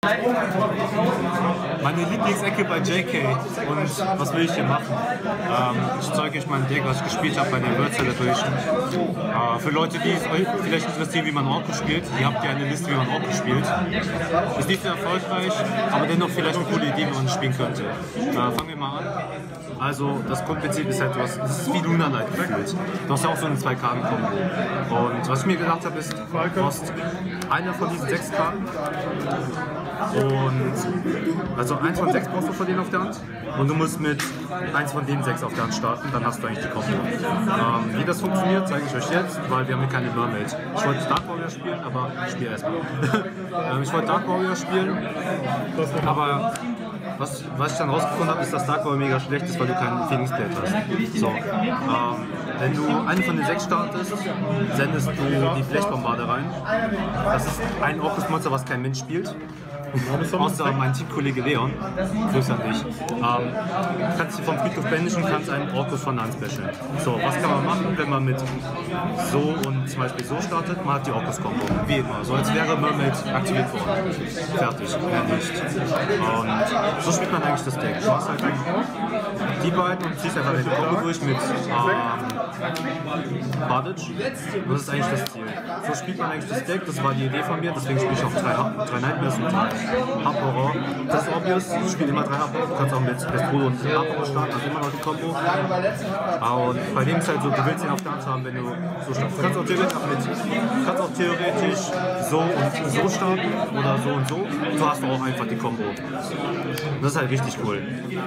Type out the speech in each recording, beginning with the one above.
Meine Lieblingsecke bei JK und was will ich hier machen? Ich zeige euch mein Deck, was ich gespielt habe bei der World Celebration. Für Leute, die es euch vielleicht interessieren, wie man Orko spielt, ihr habt ja eine Liste, wie man Orko spielt. Ist nicht sehr erfolgreich, aber dennoch vielleicht eine coole Idee, wie man es spielen könnte. Fangen wir mal an. Also das Grundprinzip ist halt was, das ist wie Luna Knight gefühlt. Du hast ja auch so eine 2-Karten-Kombo. Und was ich mir gedacht habe ist, du hast eine von diesen 6 Karten. Und also 1 von 6 brauchst du von denen auf der Hand und du musst mit 1 von den 6 auf der Hand starten, dann hast du eigentlich die Kombo. Wie das funktioniert, zeige ich euch jetzt, weil wir haben hier keine Mermaid. Ich wollte Dark Warrior spielen, aber ich spiele erstmal. Ich wollte Dark Warrior spielen, aber was ich dann rausgefunden habe, ist, dass Dark Warrior mega schlecht ist, weil du keinen Phoenix Blade hast. So, wenn du eine von den 6 startest, sendest du die Flechbombarde rein. Das ist ein Orkus-Monster, was kein Mensch spielt. Außer mein Teamkollege Leon, grüße an dich. Kannst du vom Friedhof banishen und kannst einen Orkus von der Hand specialen. So, was kann man machen, wenn man mit so und zum Beispiel so startet? Man hat die Orkus-Kombo, wie immer. So als wäre Mermaid aktiviert worden. Fertig, mehr nicht. Und so spielt man eigentlich das Deck. Du hast halt die beiden und ziehst einfach deine Kombo durch mit Bardage. Und das ist eigentlich das Ziel. So spielt man eigentlich das Deck, das war die Idee von mir, deswegen spiele ich auch 3 Nightmares und 3 Hub-Horror. Das ist obvious, ich spiele immer 3 Hub-Horror, du kannst auch mit Pestro und Hub-Horror starten, also immer noch die Kombo. Und bei dem ist halt so, du willst ihn auf der Hand haben, wenn du so startest. Du kannst auch theoretisch so und so starten oder so und so. So hast du auch einfach die Kombo. Das ist halt richtig cool.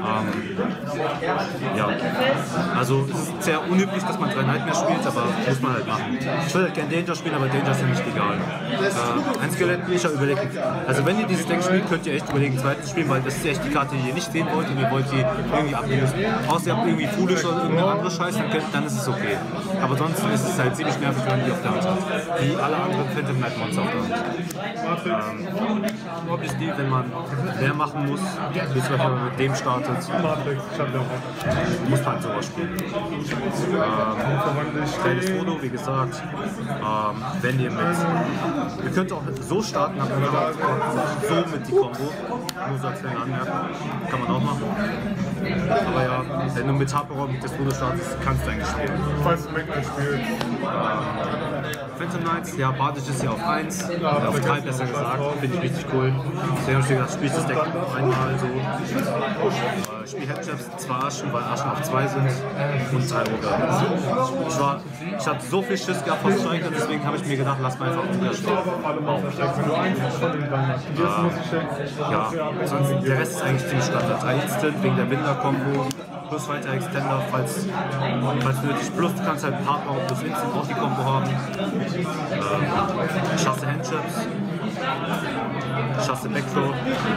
Ja, also es ist sehr unüblich, dass man 3 Nightmares spielt, aber muss man halt machen. Ich würde halt gerne Danger spielen, aber Danger ist ja nicht egal. Ein Skelett, ich habe überlegt, also wenn ihr dieses Deck spielt, könnt ihr echt überlegen, zweitens spielen, weil das ist echt die Karte, die ihr nicht sehen wollt und ihr wollt die irgendwie ablösen. Außer ihr habt irgendwie Foolish oder irgendeine andere Scheiße, dann ist es okay. Aber sonst ist es halt ziemlich nervig, wenn man die auf der Hand hat. Wie alle anderen Phantom Knight Monster auf der Hand. Obviously, wenn man mehr machen muss, wie zum Beispiel mit dem startet, muss man sowas spielen. Kleines Foto, wie gesagt, wenn ihr ihr könnt auch so starten, aber so mit die Kombo, nur so als kleine Anmerkung, kann man auch machen. Aber ja, wenn du mit Hub-Horror mit das Foto startest, kannst du eigentlich spielen. Falls du Magnet spielst. Phantom Knights, ja, Bardage ist ja auf 1, auf 3 besser gesagt, finde ich richtig cool. Deswegen habe ich gedacht, spiele ich das Deck einmal so. Ich spiele Headships, 2 Aschen, weil Aschen auf 2 sind und 3 Ogre. Ich hatte so viel Schiss gehabt vor Striker, deswegen habe ich mir gedacht, lass mal einfach Ogre spielen. Ja, sonst der Rest ist eigentlich ziemlich standard. 3 Instant wegen der Binder-Kombo. Plus weiter Extender, falls nötig. Plus du kannst halt Partner und plus Instant auch die Kombo haben. Ich hasse Handships. Ich hasse Backthrow.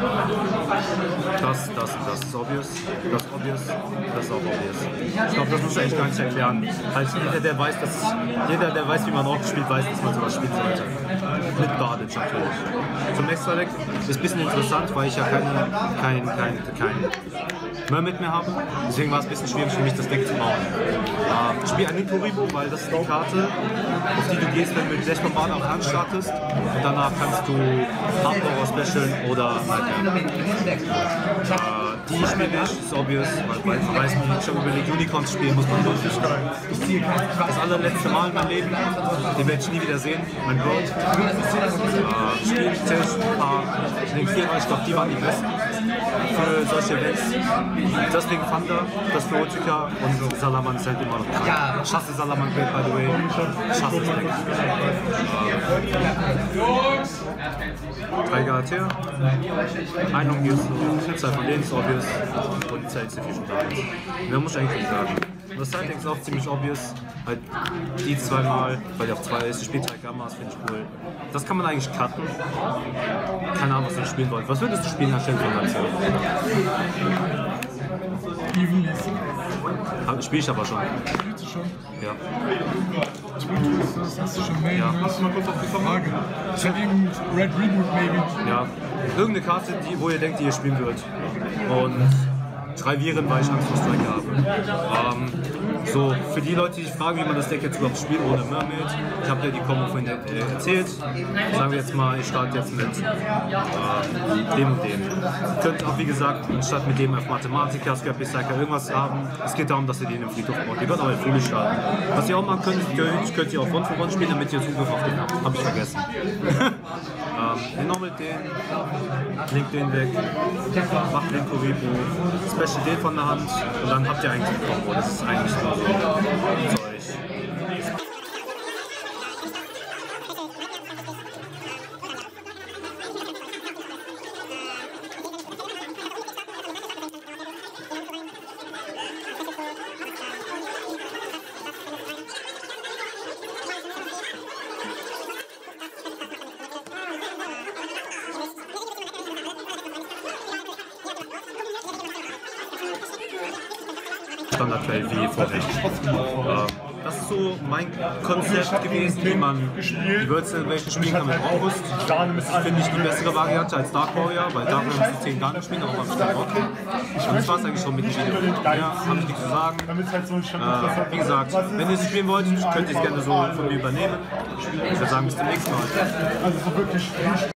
Das ist obvious. Das ist obvious. Das ist auch obvious. Ich glaube, das muss ich eigentlich gar nicht erklären. Halt jeder, der weiß, wie man auch spielt, weiß, dass man sowas spielen sollte. Mit Bardage natürlich. Zum Extra Deck ist ein bisschen interessant, weil ich ja kein Mermaid mehr habe. Deswegen war es ein bisschen schwierig für mich, das Deck zu bauen. Ich spiele ein Nitoribo, weil das ist die Karte, auf die du gehst, wenn du mit Blechbombarde auf Hand startest. Und danach kannst du Hub-Horror specialen oder Nightmare. Die spiele ich, ist obvious, weil ich weiß nicht, ich habe überlegt, Unicorns spielen muss man durch. Das allerletzte Mal in meinem Leben, den werde ich nie wieder sehen, mein Bro. Ich spiele ein paar den 4, ich glaube, die waren die besten für solche Events. Deswegen Thunder, das für Utica und Salaman ist halt immer noch krank. Ich hasse Salaman, by the way. Ich hasse es eigentlich. 3 Galatea, ein obvious, 2 von denen ist obvious und die Zeit ist schon da. Mehr muss ich eigentlich nicht sagen. Das Side ist auch ziemlich obvious, halt die 2 Mal, weil die auf 2 ist, die spielt 3 Gammas, finde ich cool. Das kann man eigentlich cutten. Keine Ahnung, was ihr spielen wollt. Was würdest du spielen anstelle von Galatea? Spiel ich aber schon. Spielst du schon? Ja. Das hast du schon made. Ja. Hast du mal kurz auf die Frage? Ich hätte irgendein Red Reboot maybe. Ja. Irgendeine Karte, wo ihr denkt, die ihr spielen wird. Und 3 Viren, weil ich Angst vor Striker habe. So, für die Leute, die sich fragen, wie man das Deck jetzt überhaupt spielt ohne Mermaid, ich habe ja die Kombo vorhin erzählt. Sagen wir jetzt mal, ich starte jetzt mit dem und dem. Ihr könnt auch, wie gesagt, anstatt mit dem auf Mathematiker, Scrap Recycle irgendwas haben. Es geht darum, dass ihr den im Friedhof baut. Ihr könnt auch in Folie starten. Was ihr auch machen könnt ihr auch One-for-One spielen, damit ihr Zugriff auf den habt. Hab ich vergessen. Normal den, legt den weg, macht den Kuribo, Special den von der Hand und dann habt ihr eigentlich die Kombo. Das ist eigentlich nur so Zeug. Standard-Feld wie vorher. Das ist so mein Konzept gewesen, wie man die World Celebration spielen kann mit August. Finde ich die bessere Variante als Dark Warrior, weil Dark Warrior muss 10 Garten spielen, aber mit dem Rock. Und das war es eigentlich schon mit dem Video. Ja, habe ich nichts zu sagen. Wie gesagt, wenn ihr es spielen wollt, könnt ihr es gerne so von mir übernehmen. Ich würde sagen, bis zum nächsten Mal.